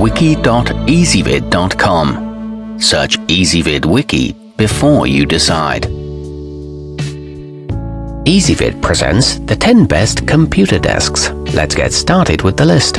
wiki.ezvid.com. Search Ezvid Wiki before you decide. Ezvid presents the 10 best computer desks. Let's get started with the list.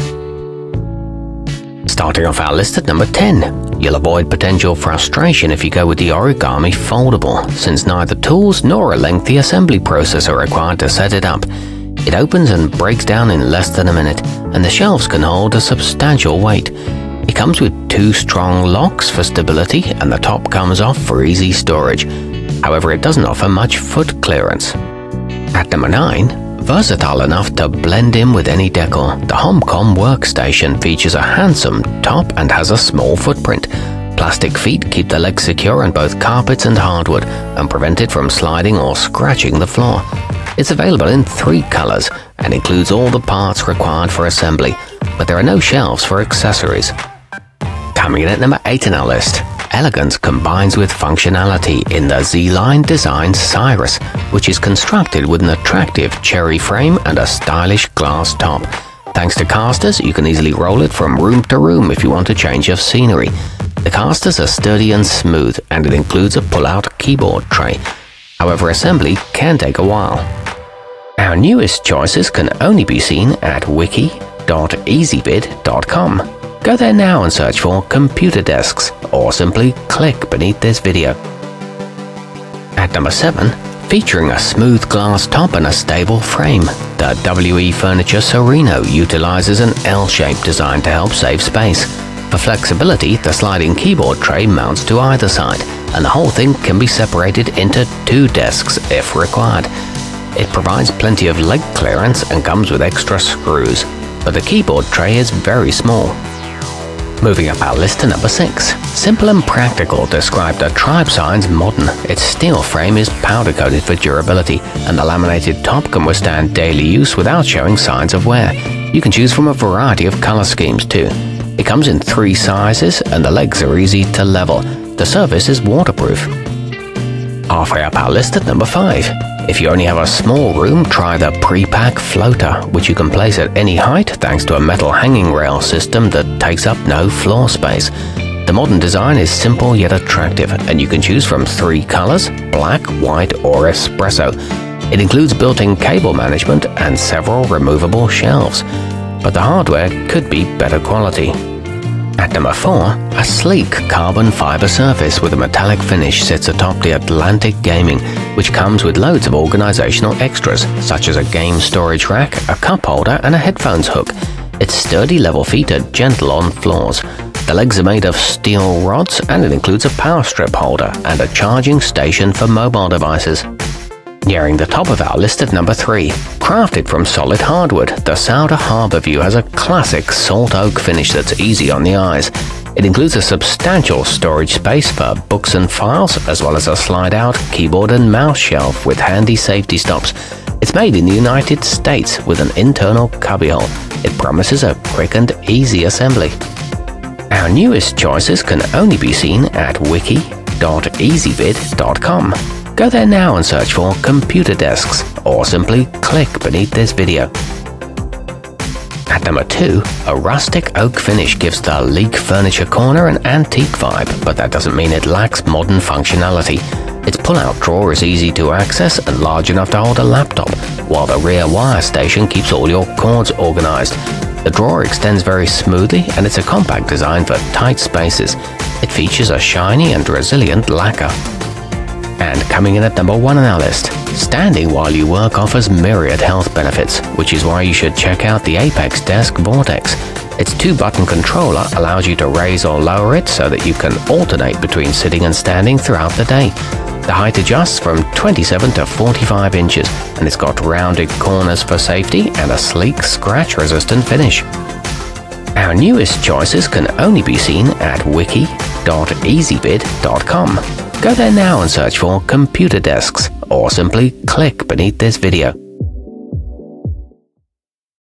Starting off our list at number 10, you'll avoid potential frustration if you go with the origami foldable, since neither tools nor a lengthy assembly process are required to set it up. It opens and breaks down in less than a minute, and the shelves can hold a substantial weight. It comes with 2 strong locks for stability, and the top comes off for easy storage. However, it doesn't offer much foot clearance. At number 9, versatile enough to blend in with any decor, the homcom workstation features a handsome top and has a small footprint. Plastic feet keep the legs secure on both carpets and hardwood and prevent it from sliding or scratching the floor. It's available in 3 colors and includes all the parts required for assembly, but there are no shelves for accessories. Coming in at number 8 in our list, elegance combines with functionality in the Z-Line designed Cyrus, which is constructed with an attractive cherry frame and a stylish glass top. Thanks to casters, you can easily roll it from room to room if you want a change of scenery. The casters are sturdy and smooth, and it includes a pull-out keyboard tray. However, assembly can take a while. Our newest choices can only be seen at wiki.ezvid.com. Go there now and search for computer desks, or simply click beneath this video. At number 7, featuring a smooth glass top and a stable frame, the WE Furniture Soreno utilizes an L-shaped design to help save space. For flexibility, the sliding keyboard tray mounts to either side, and the whole thing can be separated into 2 desks if required. It provides plenty of leg clearance and comes with extra screws, but the keyboard tray is very small. Moving up our list to number 6, simple and practical described the Tribesigns Modern. Its steel frame is powder coated for durability, and the laminated top can withstand daily use without showing signs of wear. You can choose from a variety of color schemes too. It comes in 3 sizes, and the legs are easy to level. The surface is waterproof. Halfway up our list at number 5. If you only have a small room, try the prepac floater, which you can place at any height thanks to a metal hanging rail system that takes up no floor space. The modern design is simple yet attractive, and you can choose from 3 colors, black, white, or espresso. It includes built-in cable management and several removable shelves, but the hardware could be better quality. At number 4, a sleek carbon fiber surface with a metallic finish sits atop the Atlantic Gaming, which comes with loads of organizational extras, such as a game storage rack, a cup holder, and a headphones hook. Its sturdy level feet are gentle on floors. The legs are made of steel rods, and it includes a power strip holder and a charging station for mobile devices. Nearing the top of our list at number 3, crafted from solid hardwood, the Sauder Harbor View has a classic salt oak finish that's easy on the eyes. It includes a substantial storage space for books and files, as well as a slide-out keyboard and mouse shelf with handy safety stops. It's made in the United States with an internal cubbyhole. It promises a quick and easy assembly. Our newest choices can only be seen at wiki.ezvid.com. Go there now and search for computer desks, or simply click beneath this video. At number 2, a rustic oak finish gives the Leick furniture corner an antique vibe, but that doesn't mean it lacks modern functionality. Its pull-out drawer is easy to access and large enough to hold a laptop, while the rear wire station keeps all your cords organized. The drawer extends very smoothly, and it's a compact design for tight spaces. It features a shiny and resilient lacquer. And coming in at number 1 on our list, standing while you work offers myriad health benefits, which is why you should check out the apexdesk Vortex. Its 2-button controller allows you to raise or lower it so that you can alternate between sitting and standing throughout the day. The height adjusts from 27 to 45 inches, and it's got rounded corners for safety and a sleek scratch-resistant finish. Our newest choices can only be seen at wiki.ezvid.com. Go there now and search for computer desks, or simply click beneath this video.